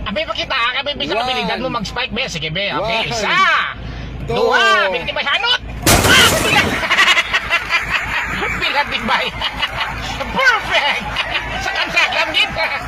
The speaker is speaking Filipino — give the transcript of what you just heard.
Abi pakita ka, abi bisa One. kabilidad mo mag-spike be. Sige be, okay. One. Isa. Two. Dua. Bilat tibay hanot. Bilat tibay. Perfect. Sa kansaklam git.